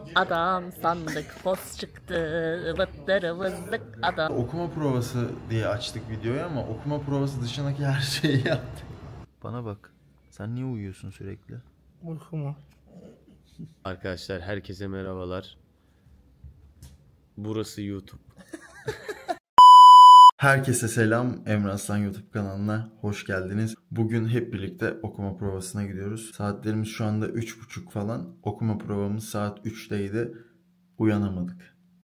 adam sandık poz çıktı vıttırı vızlık adam. Okuma provası diye açtık videoyu ama okuma provası dışındaki her şeyi yaptık. Bana bak, sen niye uyuyorsun sürekli? Uykumu. Arkadaşlar herkese merhabalar. Burası YouTube. Herkese selam. Emre Aslan YouTube kanalına hoş geldiniz. Bugün hep birlikte okuma provasına gidiyoruz. Saatlerimiz şu anda 3:30 falan. Okuma provamız saat 3'teydi. Uyanamadık.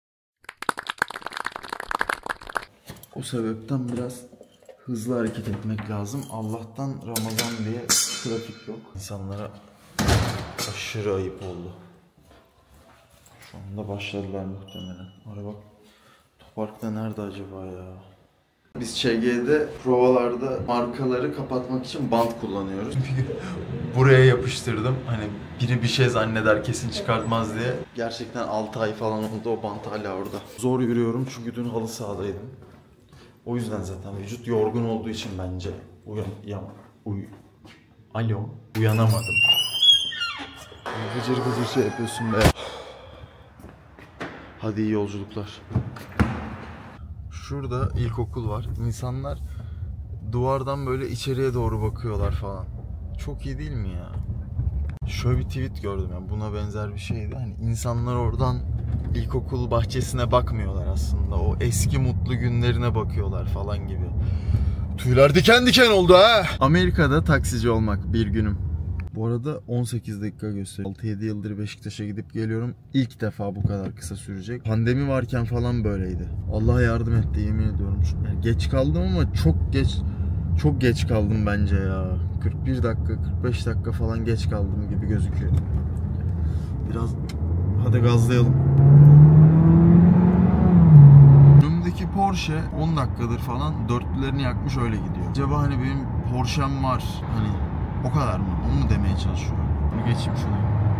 O sebepten biraz hızlı hareket etmek lazım. Allah'tan Ramazan diye trafik yok. İnsanlara aşırı ayıp oldu. Şu anda başladılar muhtemelen. Araba Topark'ta nerede acaba ya? Biz ÇG'de provalarda markaları kapatmak için bant kullanıyoruz. Buraya yapıştırdım. Hani biri bir şey zanneder kesin çıkartmaz diye. Gerçekten 6 ay falan oldu, o bant hala orada. Zor yürüyorum çünkü dün halı sahadaydım. O yüzden zaten vücut yorgun olduğu için bence uyanamadım. Gıcır gıcır şey yapıyorsun be. Hadi iyi yolculuklar. Şurada ilkokul var. İnsanlar duvardan böyle içeriye doğru bakıyorlar falan. Çok iyi değil mi ya? Şöyle bir tweet gördüm ya. Buna benzer bir şeydi. Hani insanlar oradan ilkokul bahçesine bakmıyorlar aslında. O eski mutlu günlerine bakıyorlar falan gibi. Tüyler diken diken oldu ha. Amerika'da taksici olmak bir günüm. Bu arada 18 dakika gösteriyor. 6-7 yıldır Beşiktaş'a gidip geliyorum. İlk defa bu kadar kısa sürecek. Pandemi varken falan böyleydi. Allah yardım etti, yemin ediyorum. Yani geç kaldım ama çok geç kaldım bence ya. 41 dakika, 45 dakika falan geç kaldım gibi gözüküyor. Biraz hadi gazlayalım. Önümdeki Porsche 10 dakikadır falan dörtlülerini yakmış öyle gidiyor. Acaba hani benim Porsche'm var hani o kadar mı? Onu mu demeye çalışıyorum? Bunu geçeyim şunu.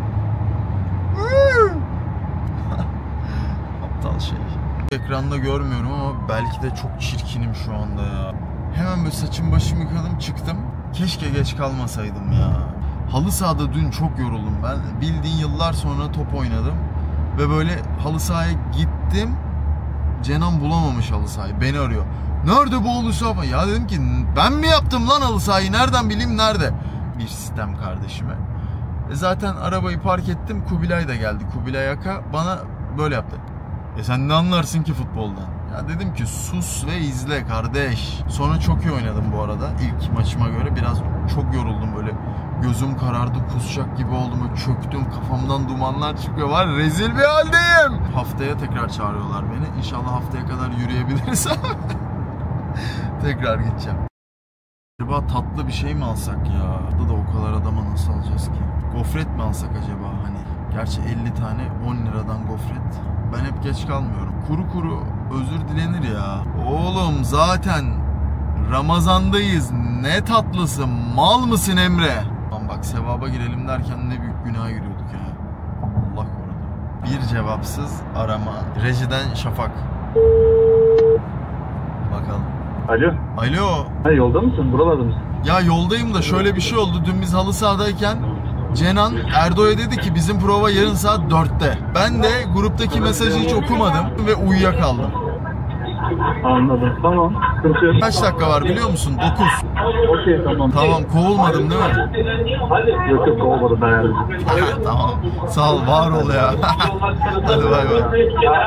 Aptal şey. Ekranda görmüyorum ama belki de çok çirkinim şu anda ya. Hemen böyle saçım başımı yıkadım çıktım. Keşke geç kalmasaydım ya. Halı sahada dün çok yoruldum ben. Bildiğin yıllar sonra top oynadım. Ve böyle halı sahaya gittim. Cenan bulamamış halı sahayı. Beni arıyor. Nerede bu halı saha? Ya dedim ki ben mi yaptım lan halı sahayı? Nereden bileyim nerede? Bir sistem kardeşime. Zaten arabayı park ettim. Kubilay da geldi. Kubilay Aka bana böyle yaptı. Sen ne anlarsın ki futboldan? Ya dedim ki sus ve izle kardeş. Sonra çok iyi oynadım bu arada. İlk maçıma göre biraz çok yoruldum böyle. Gözüm karardı, kusacak gibi oldum. Böyle çöktüm, kafamdan dumanlar çıkıyor. Var rezil bir haldeyim. Haftaya tekrar çağırıyorlar beni. İnşallah haftaya kadar yürüyebilirsem tekrar gideceğim. Acaba tatlı bir şey mi alsak ya? Burada da o kadar adama nasıl alacağız ki? Gofret mi alsak acaba hani? Gerçi 50 tane 10 liradan gofret. Ben hep geç kalmıyorum. Kuru kuru özür dilenir ya. Oğlum zaten Ramazandayız. Ne tatlısı? Mal mısın Emre? Lan bak sevaba girelim derken ne büyük günaha giriyorduk ya. Allah korudu. Bir cevapsız arama. Rejiden Şafak. Bakalım. Alo. Alo. Ha, yolda mısın? Buralarda mısın? Ya yoldayım da şöyle bir şey oldu. Dün biz halı sahadayken Cenan Erdoğan'a dedi ki bizim prova yarın saat 4'te. Ben de gruptaki mesajı hiç okumadım ve uyuyakaldım. Anladım. Tamam. Sıkıntı yok. Kaç dakika var biliyor musun? 9. Okey tamam. Tamam kovulmadım değil mi? Yok yok olmadı ben yardım. Tamam. Sağ ol var ol ya. Hadi bay bay.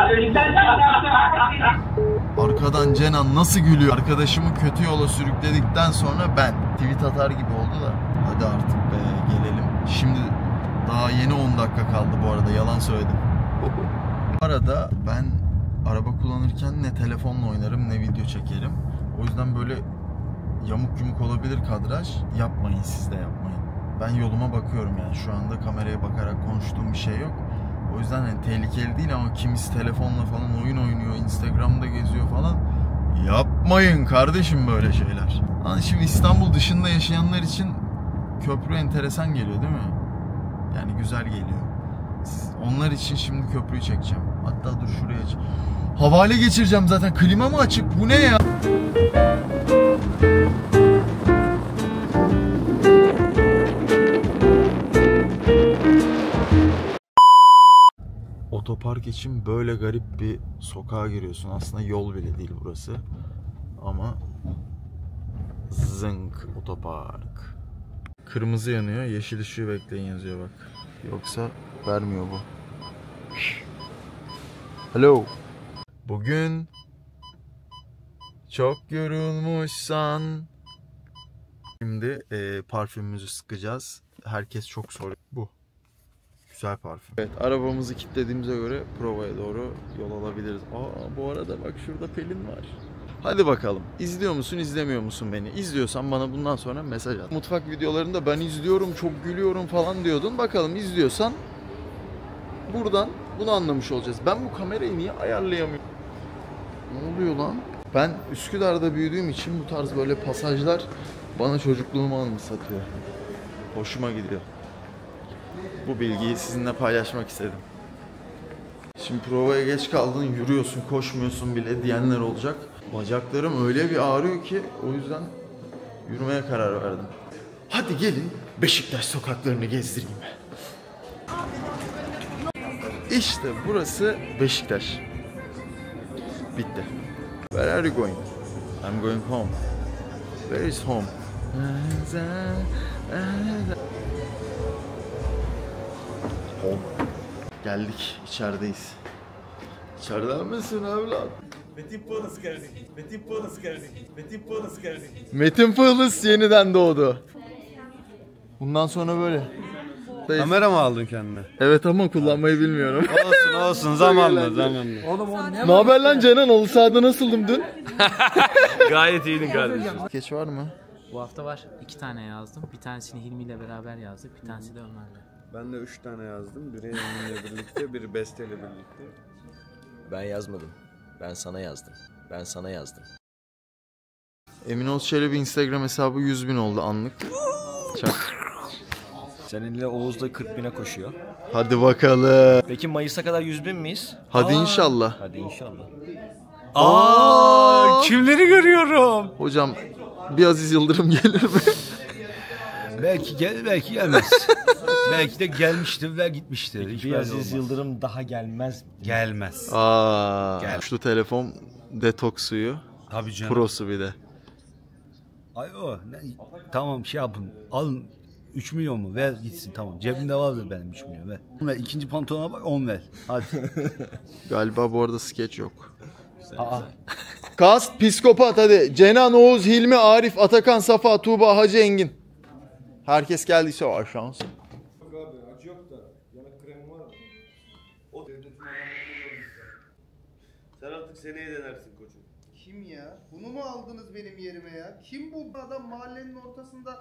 Arkadan Cenan nasıl gülüyor? Arkadaşımı kötü yola sürükledikten sonra ben tweet atar gibi oldu da. Hadi artık be gelelim. Şimdi daha yeni 10 dakika kaldı bu arada yalan söyledim. Bu arada ben araba kullanırken ne telefonla oynarım ne video çekerim. O yüzden böyle yamuk yumuk olabilir kadraj. Yapmayın siz de yapmayın. Ben yoluma bakıyorum yani şu anda kameraya bakarak konuştuğum bir şey yok. O yüzden hani tehlikeli değil ama kimisi telefonla falan oyun oynuyor, Instagram'da geziyor falan. Yapmayın kardeşim böyle şeyler. Hani şimdi İstanbul dışında yaşayanlar için köprü enteresan geliyor değil mi? Yani güzel geliyor. Onlar için şimdi köprüyü çekeceğim. Hatta dur şuraya aç. Havale geçireceğim zaten. Klima mı açık? Bu ne ya? Otopark için böyle garip bir sokağa giriyorsun. Aslında yol bile değil burası. Ama zınk otopark. Kırmızı yanıyor. Yeşil ışığı bekleyin yazıyor bak. Yoksa vermiyor bu. Hello. Bugün çok yorulmuşsan. Şimdi parfümümüzü sıkacağız. Herkes çok soruyor. Bu. Güzel parfüm. Evet, arabamızı kilitlediğimize göre provaya doğru yol alabiliriz. Bu arada bak şurada Pelin var. Hadi bakalım. İzliyor musun, izlemiyor musun beni? İzliyorsan bana bundan sonra mesaj at. Mutfak videolarında ben izliyorum, çok gülüyorum falan diyordun. Bakalım izliyorsan buradan bunu anlamış olacağız. Ben bu kamerayı niye ayarlayamıyorum? Ne oluyor lan? Ben Üsküdar'da büyüdüğüm için bu tarz böyle pasajlar bana çocukluğumu anımsatıyor. Hoşuma gidiyor. Bu bilgiyi sizinle paylaşmak istedim. Şimdi provaya geç kaldın, yürüyorsun, koşmuyorsun bile diyenler olacak. Bacaklarım öyle bir ağrıyor ki o yüzden yürümeye karar verdim. Hadi gelin Beşiktaş sokaklarını gezdireyim. İşte burası Beşiktaş. Bitti. Where are you going? I'm going home. Where is home? Home. Geldik, içerideyiz. İçeriden misin evlat? Metin Pırnıs geldi. Metin Pırnıs geldi. Metin Pırnıs geldi. Metin Pırnıs yeniden doğdu. Bundan sonra böyle. Kamera mı aldın kendine? Evet ama kullanmayı bilmiyorum. Olsun zamanla. Ne haber lan Canan? Halı sahada nasıldım dün? Gayet iyiydin kardeşim. Geç var mı? Bu hafta var. 2 tane yazdım. Bir tanesini Hilmi ile beraber yazdık. Bir tanesi de Ömer'le. Ben de 3 tane yazdım. Biri Emin'le birlikte, biri Beste'yle birlikte. Ben yazmadım. Ben sana yazdım. Ben sana yazdım. Emin Oğuz Çelebi Instagram hesabı 100.000 oldu anlık. Çak. Seninle Oğuz da 40.000'e koşuyor. Hadi bakalım. Peki Mayıs'a kadar 100.000 miyiz? Hadi inşallah. Hadi inşallah. Kimleri görüyorum? Hocam bir Aziz Yıldırım gelir mi? Belki gelir, belki gelmez. Belki de gelmiştir ve gitmiştir. Hiç Bir belli Aziz olmaz. Yıldırım daha gelmez mi? Gelmez. Aa, şu telefon detoks suyu. Tabii canım. Prosu bir de. Ay o. Tamam şey yapın. Alın 3 milyon mu? Ver gitsin tamam. Cebimde vardır benim 3 milyon ver. Ver ikinci pantolona bak 10 ver. Hadi. Galiba bu arada skeç yok. Kast, psikopat hadi. Cenan, Oğuz, Hilmi, Arif, Atakan, Safa, Tuğba, Hacı, Engin. Herkes geldiyse var şans. Sen artık seneye denersin koçum. Kim ya? Bunu mu aldınız benim yerime ya? Kim bu adam mahallenin ortasında?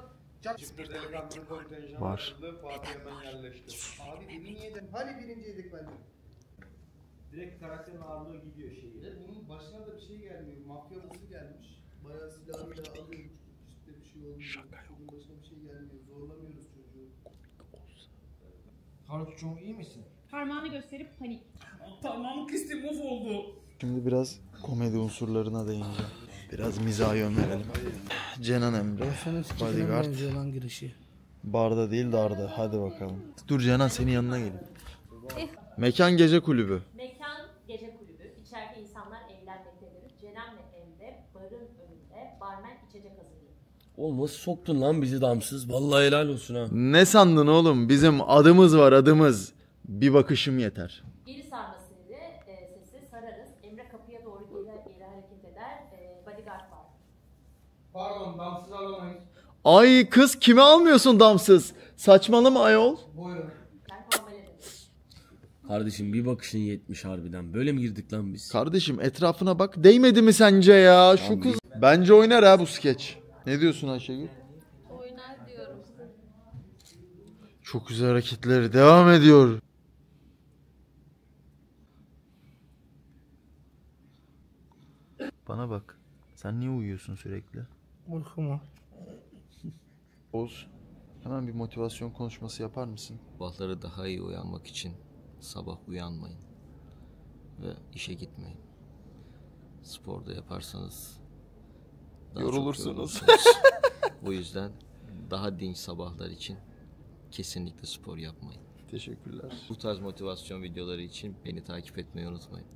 Var. Abi beni niye de? Hani birinciydik bence? Direkt karakterin ağırlığı gidiyor şeyi. Bunun başına da bir şey gelmiyor. Mafyalısı gelmiş. Bayağı silahıyla alıyor. İşte bir şey olmuyor. Bunun başına bir şey gelmiyor. Zorlamıyoruz çocuğu. Haruk'cum iyi misin? Parmağını gösterip panik. Parmağımı kestim, of oldu. Şimdi biraz komedi unsurlarına değineceğim. Biraz mizaha yön verelim. Cenan Emre, Bodyguard. Barda değil darda. Hadi bakalım. Dur Cenan senin yanına gelin. Mekan Gece Kulübü. Mekan gece kulübü. İçeride insanlar eğlenmektedir. Ceren'le Emre barın önünde barmen içecek hazırlıyor. Oğlum nasıl soktun lan bizi damsız? Vallahi helal olsun ha. Ne sandın oğlum? Bizim adımız var adımız. Bir bakışım yeter. Geri sarmasıyla sesi sararız. Emre kapıya doğru geri hareket eder. Bodyguard var. Pardon damsız alamayız. Ay kız kimi almıyorsun damsız? Saçmalama ayol. Buyurun. Ben normal ederim. Kardeşim bir bakışın yetmiş harbiden. Böyle mi girdik lan biz? Kardeşim etrafına bak. Değmedi mi sence ya? Şu kız. Bence oynar ha bu skeç. Ne diyorsun Ayşegül? Oynar diyorum. Çok güzel hareketleri devam ediyor. Bana bak. Sen niye uyuyorsun sürekli? Uyku mu? Oğuz, hemen bir motivasyon konuşması yapar mısın? Sabahları daha iyi uyanmak için sabah uyanmayın. Ve işe gitmeyin. Sporda yaparsanız daha çok Yorulursunuz. Bu yüzden daha dinç sabahlar için kesinlikle spor yapmayın. Teşekkürler. Bu tarz motivasyon videoları için beni takip etmeyi unutmayın.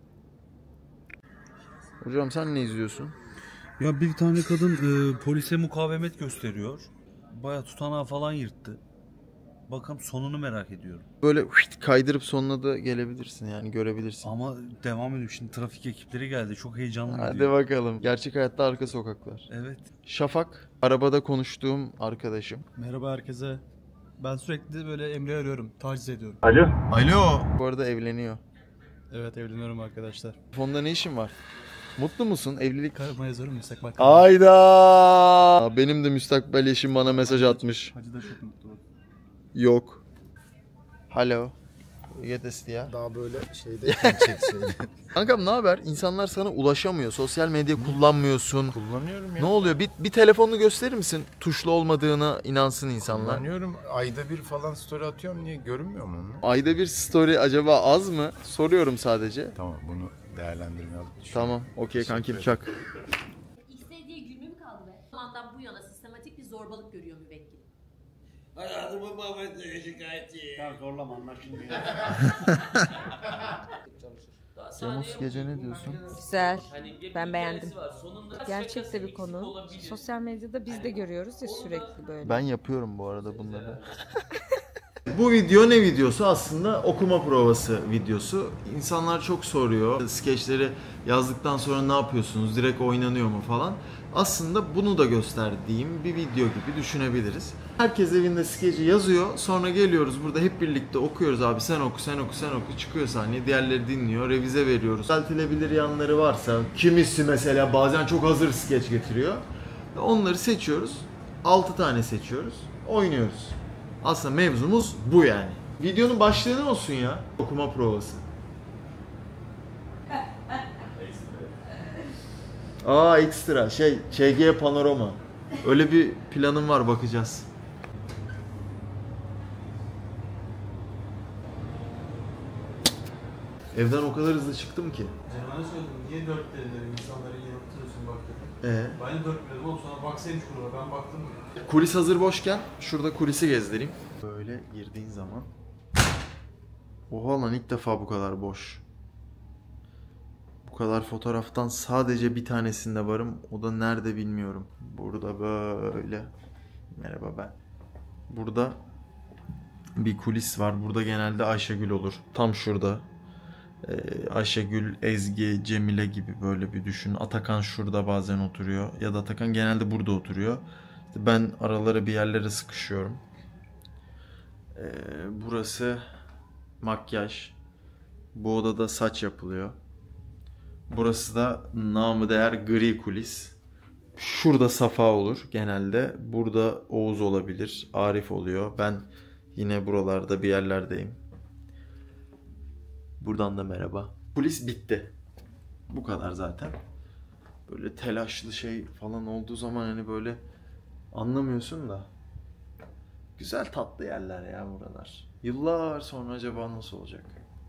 Hocam sen ne izliyorsun? Ya bir tane kadın polise mukavemet gösteriyor. Baya tutanağı falan yırttı. Bakalım sonunu merak ediyorum. Böyle kaydırıp sonuna da gelebilirsin yani görebilirsin. Ama devam ediyor. Şimdi trafik ekipleri geldi. Çok heyecanlı Hadi gidiyor. bakalım. Gerçek hayatta arka sokaklar. Evet. Şafak, arabada konuştuğum arkadaşım. Merhaba herkese. Ben sürekli böyle Emre'yi arıyorum. Taciz ediyorum. Alo. Alo. Bu arada evleniyor. Evet evleniyorum arkadaşlar. Fonda ne işin var? Mutlu musun? Evlilik... Karıma yazıyorum müstakbel. Ayda. Benim de müstakbel eşim bana mesaj atmış. Hacı da çok mutlu. Yok. Hello. Yetes ya. Daha böyle şeyde çekseydi. Kankam ne haber? İnsanlar sana ulaşamıyor. Sosyal medya kullanmıyorsun. Kullanıyorum ya. Ne oluyor? Bir telefonunu gösterir misin? Tuşlu olmadığına inansın insanlar. Kullanıyorum. Ayda bir falan story atıyorum. Niye görünmüyor mu onu? Ayda bir story acaba az mı? Soruyorum sadece. Tamam bunu değerlendirmeye alıp Tamam. Okey kankim çak. XD diye gülme mi kaldı be? O zamandan bu yana sistematik bir zorbalık görüyor müvekkil. Hayatımı mahvetmeye şikayetçiyim. Ya zorlama anlar şimdi ya. Temmuz gece ne diyorsun? Güzel. Ben beğendim. Gerçek de bir konu. Sosyal medyada biz de görüyoruz ya sürekli böyle. Ben yapıyorum bu arada bunları. Bu video ne videosu? Aslında okuma provası videosu. İnsanlar çok soruyor. Skeçleri yazdıktan sonra ne yapıyorsunuz? Direkt oynanıyor mu falan. Aslında bunu da gösterdiğim bir video gibi düşünebiliriz. Herkes evinde skeci yazıyor. Sonra geliyoruz burada hep birlikte okuyoruz abi. Sen oku, sen oku, sen oku. Çıkıyor sahneye. Diğerleri dinliyor. Revize veriyoruz. Düzeltilebilir yanları varsa. Kimisi mesela bazen çok hazır skeç getiriyor. Onları seçiyoruz. 6 tane seçiyoruz. Oynuyoruz. Aslında mevzumuz bu yani. Videonun başlığı ne olsun ya? Okuma provası. Ekstra. ÇG panorama. Öyle bir planım var, bakacağız. Evden o kadar hızlı çıktım ki. Bana söyledim niye 4 dedim insanları yanıltıyorsun bak dedim. Ben de 4 dedim oğlum sonra baksaymış kurula ben baktım. Kulis hazır boşken şurada kulisi gezdireyim. Böyle girdiğin zaman. Oha lan ilk defa bu kadar boş. Bu kadar fotoğraftan sadece bir tanesinde varım. O da nerede bilmiyorum. Burada böyle. Merhaba ben. Burada bir kulis var. Burada genelde Ayşegül olur. Tam şurada. Ayşegül, Ezgi, Cemile gibi böyle bir düşün. Atakan şurada bazen oturuyor. Ya da Atakan genelde burada oturuyor. İşte ben aralara bir yerlere sıkışıyorum. Burası makyaj. Bu odada saç yapılıyor. Burası da namı değer gri kulis. Şurada Safa olur genelde. Burada Oğuz olabilir. Arif oluyor. Ben yine buralarda bir yerlerdeyim. Buradan da merhaba. Kulis bitti. Bu kadar zaten. Böyle telaşlı şey falan olduğu zaman hani böyle anlamıyorsun da. Güzel tatlı yerler ya buralar. Yıllar sonra acaba nasıl olacak?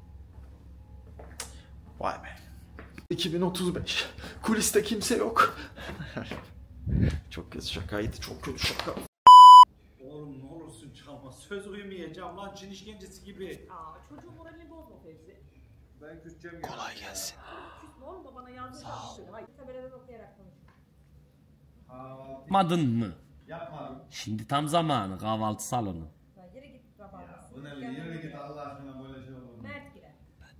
Vay be. 2035. Kuliste kimse yok. Çok kötü şakaydı. Çok kötü şaka. Oğlum ne olursun çalma. Söz uyumayacağım lan Çin işkencesi gibi. Çocuğun moralini bozma Fevzi. Ben küseceğim ya. Kolay gelsin. Küsme oğlum babana yazdığı şarkı. Hayır tabeladan okuyarak konuş. Yapmadın mı? Yapmadım. Şimdi tam zamanı kahvaltı salonu. Yere git babana. Bu ne yere git Allah aşkına böyle şey olur mu? Mert girer.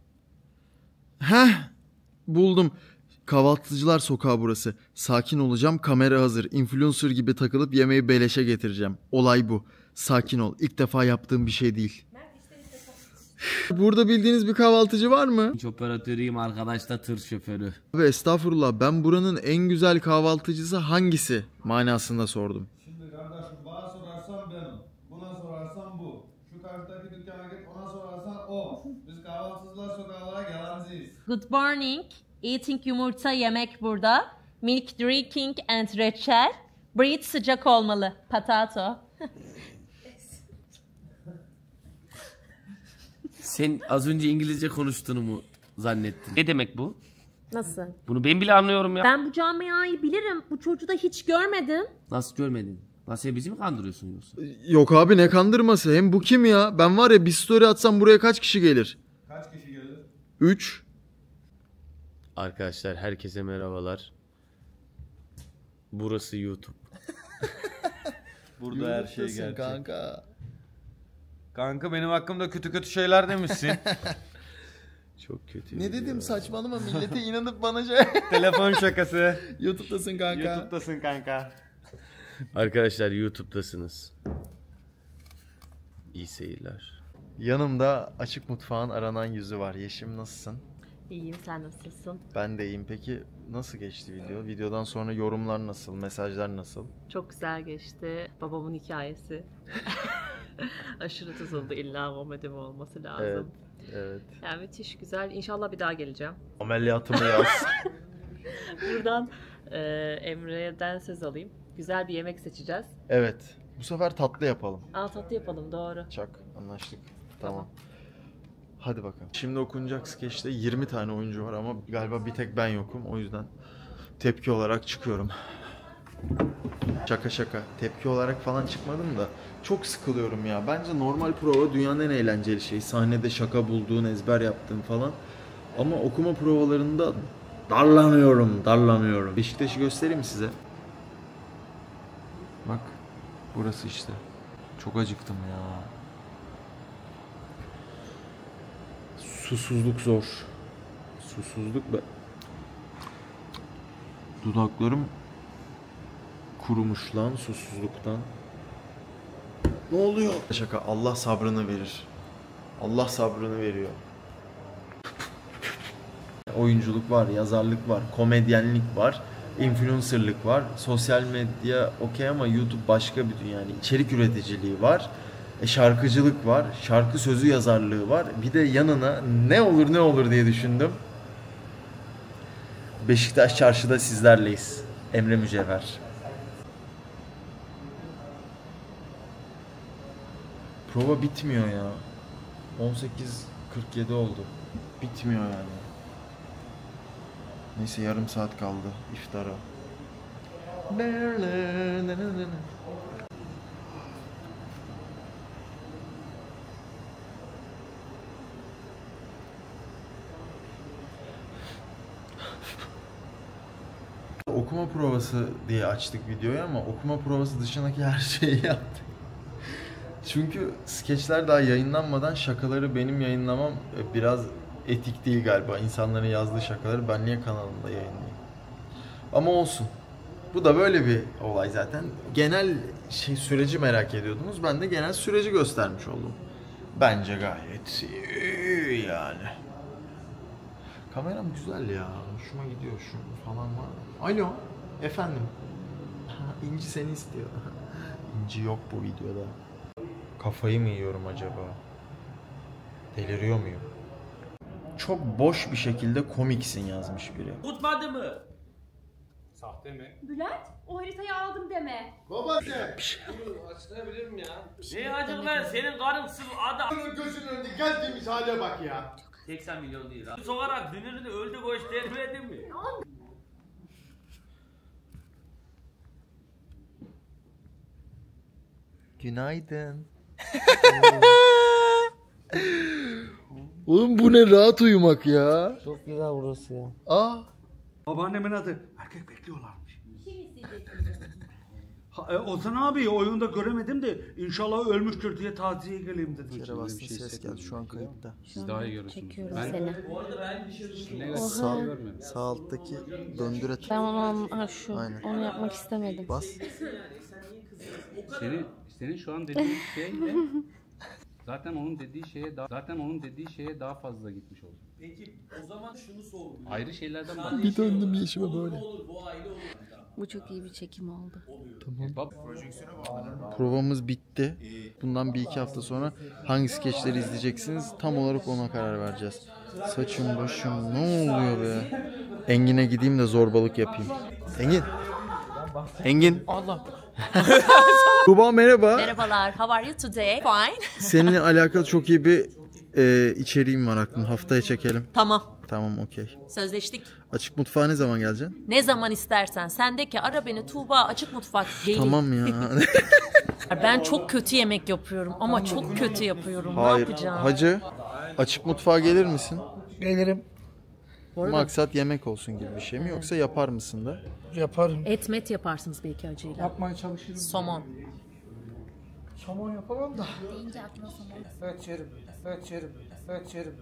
Heh. Buldum. Kahvaltıcılar sokağı burası. Sakin olacağım, kamera hazır. Influencer gibi takılıp yemeği beleşe getireceğim. Olay bu. Sakin ol. İlk defa yaptığım bir şey değil. Burada bildiğiniz bir kahvaltıcı var mı? Hiç operatörüyüm, arkadaş da tır şoförü. Abi estağfurullah, ben buranın en güzel kahvaltıcısı hangisi manasında sordum. Şimdi kardeşim bana sorarsan benim. Buna sorarsan bu. Şu karşıdaki dükkana git ona sorarsan o. Biz kahvaltıcılar sokağı olarak yalancıyız. Good morning. Eating yumurta yemek burada. Milk drinking and reçel. Bread sıcak olmalı. Patato. Sen az önce İngilizce konuştuğunu mu zannettin? Ne demek bu? Nasıl? Bunu ben bile anlıyorum ya. Ben bu camiayı bilirim. Bu çocuğu da hiç görmedim. Nasıl görmedin? Lan sen bizi mi kandırıyorsun yoksa? Yok abi ne kandırması? Hem bu kim ya? Ben var ya bir story atsam buraya kaç kişi gelir? Kaç kişi gelir? 3. Arkadaşlar herkese merhabalar. Burası YouTube. Burada her şey gerçek. Kanka. Kanka benim hakkımda kötü şeyler demişsin. Çok kötü. Ne dedim saçmalama millete inanıp bana şey. Telefon şakası. YouTube'dasın kanka. YouTube'dasın kanka. Arkadaşlar YouTube'dasınız. İyi seyirler. Yanımda Açık Mutfağın aranan yüzü var. Yeşim nasılsın? İyiyim, sen nasılsın? Ben de iyiyim. Peki nasıl geçti video? Videodan sonra yorumlar nasıl? Mesajlar nasıl? Çok güzel geçti. Babamın hikayesi. Aşırı tutuldu. İlla Muhammed'e mi olması lazım. Evet. Yani müthiş güzel. İnşallah bir daha geleceğim. Ameliyatımı yaz. Buradan Emre'den söz alayım. Güzel bir yemek seçeceğiz. Evet. Bu sefer tatlı yapalım. Tatlı yapalım, doğru. Çak. Anlaştık. Tamam. Hadi bakalım. Şimdi okunacak skeçte 20 tane oyuncu var ama galiba bir tek ben yokum. O yüzden tepki olarak çıkıyorum. Şaka. Tepki olarak falan çıkmadım da çok sıkılıyorum ya. Bence normal prova dünyanın en eğlenceli şeyi. Sahnede şaka bulduğun, ezber yaptığın falan. Ama okuma provalarında darlanıyorum. Beşiktaş'ı göstereyim mi size? Bak. Burası işte. Çok acıktım ya. Susuzluk zor. Susuzluk be. Dudaklarım kurumuş lan susuzluktan. Ne oluyor? Şaka. Allah sabrını verir. Allah sabrını veriyor. Oyunculuk var, yazarlık var, komedyenlik var, influencerlık var. Sosyal medya okey ama YouTube başka bir dünya. Yani içerik üreticiliği var. Şarkıcılık var, şarkı sözü yazarlığı var. Bir de yanına ne olur diye düşündüm. Beşiktaş Çarşı'da sizlerleyiz. Emre Mücevher. Prova bitmiyor ya. 18:47 oldu. Bitmiyor yani. Neyse yarım saat kaldı iftara. Okuma provası diye açtık videoyu ama okuma provası dışındaki her şeyi yaptık. Çünkü skeçler daha yayınlanmadan şakaları benim yayınlamam biraz etik değil galiba. İnsanların yazdığı şakaları ben niye kanalımda yayınlayayım? Ama olsun. Bu da böyle bir olay zaten. Genel süreci merak ediyordunuz. Ben de genel süreci göstermiş oldum. Bence gayet iyi yani. Kameram güzel ya. Hoşuma gidiyor şu falan var. Alo. Efendim. İnci seni istiyor. İnci yok bu videoda. Kafayı mı yiyorum acaba? Deliriyor muyum? Çok boş bir şekilde komiksin yazmış biri. Tutmadı mı? Sahte mi? Bülent, o haritayı aldım deme. Baba sen! Bir şey Açıklayabilirim ya. Ne acık lan senin karın sırf adam. Bunun gözünün önünde geldiğimiz hale bak ya. 80 milyon lira. Sokarak dünürünü öldü göstermedi mi? Günaydın. Oğlum bu ne rahat uyumak ya. Çok güzel burası ya. Babaannemin adı. Erkek bekliyorlarmış. Ozan abi oyunda göremedim de inşallah ölmüştür diye taziye geleyim dedim. Kere bastın ses geldi şu an kayıtta. Siz daha iyi görürsünüz. Çekiyorum seni. Sağ alttaki döndüre. Ben onu şu. Aynen. Onu yapmak istemedim. Bas. Senin şu an dediğin şeyle zaten onun dediği şeye daha fazla gitmiş oldu. Peki o zaman şunu sor. Ayrı şeylerden bahsediyor. Bir döndüm Yeşim'e böyle. Bu çok iyi bir çekim oldu. Tamam. Provamız bitti. Bundan 1-2 hafta sonra hangi skeçleri izleyeceksiniz tam olarak ona karar vereceğiz. Saçım başım ne oluyor be? Engin'e gideyim de zorbalık yapayım. Engin. Allah. Tuba merhaba. Merhabalar. How are you today? Fine. Seninle alakalı çok iyi bir içeriğim var aklımda. Haftaya çekelim. Tamam. Tamam, okey. Sözleştik. Açık mutfağa ne zaman geleceksin? Ne zaman istersen. Sen de ki ara beni Tuğba açık mutfak gelin. Tamam ya. Ben çok kötü yemek yapıyorum ama çok kötü yapıyorum. Hayır. Ne yapacağım? Hacı, açık mutfağa gelir misin? Gelirim. Maksat yemek olsun gibi bir şey mi, yoksa yapar mısın da? Yaparım. Et met yaparsınız belki acıyla. Yapmaya çalışırım. Somon. Somon yapamam da. Deyince aklıma somon. Evet yerim. Evet yerim. Evet yerim.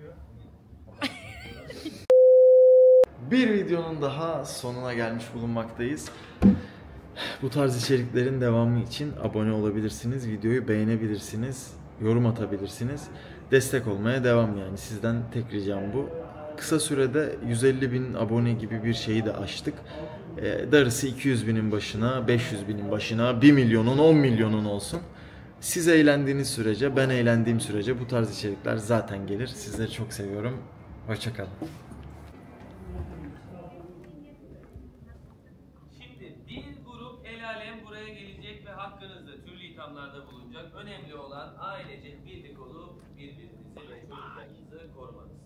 Bir videonun daha sonuna gelmiş bulunmaktayız. Bu tarz içeriklerin devamı için abone olabilirsiniz, videoyu beğenebilirsiniz, yorum atabilirsiniz. Destek olmaya devam yani. Sizden tek ricam bu. Kısa sürede 150.000 abone gibi bir şeyi de aştık. Darısı 200.000'in başına, 500.000'in başına, 1 milyonun, 10 milyonun olsun. Siz eğlendiğiniz sürece, ben eğlendiğim sürece bu tarz içerikler zaten gelir. Sizleri çok seviyorum. Hoşça kalın. Şimdi bir grup el alem buraya gelecek ve hakkınızda türlü ithamlarda bulunacak. Önemli olan ailecek birlik olup birbirinizi ve çocuklarınızı korumanız.